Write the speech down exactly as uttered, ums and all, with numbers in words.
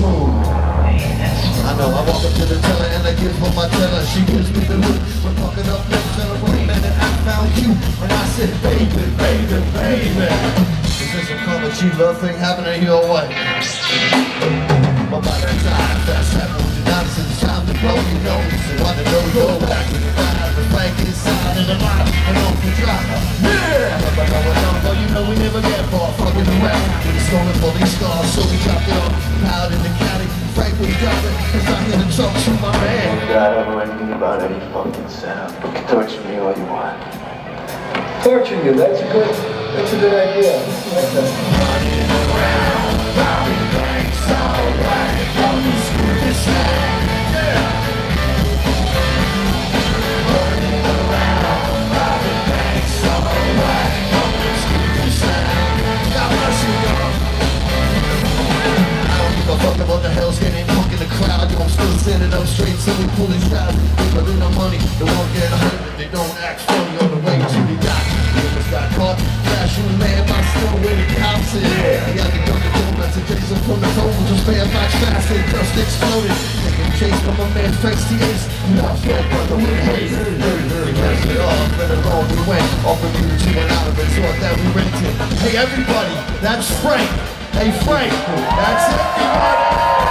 I know, I walk up to the teller and I give her my teller. She gives me the look. We're fucking up next to the room and then I found you. And I said, baby, baby, baby. Is this some kind of cheap love thing happening your way? But by that time, fast happened with the nonsense. It's time to blow your nose. So I know you're back with the vibe. The bank inside and the line and off the drop. Yeah! I'm like, I was on, but you know we never get far. Fucking around with the stolen police cars. So we dropped it off, piled in the county. Frank was driving, cause I'm gonna talk to my man. Oh God, I don't know anything about any fucking sound. You can torture me all you want. Torture you, that's a good, that's a good idea. I like that. Running around, robbing banks all right. Don't you screw this thing, yeah. Running around, robbing banks all right. Don't you screw this thing. God bless you, y'all. I don't give a fuck about the hell's getting punk in the crowd. Yo, I'm still standing up straight, so we pull these crowd. They put in the money, they won't get hurt if they don't act funny on the way to the yacht. We almost got caught, flashing man, my store where the cops is. I got the gun to go, that's a Jason from the phone, just pay a box fast, and dust exploded. Taking chase from my man Frank's T S. Now I'm still brother with haze. They passed it off, let it roll, we went off of you to an out of resort that we rented. Hey everybody, that's Frank. Hey Frank, that's everybody.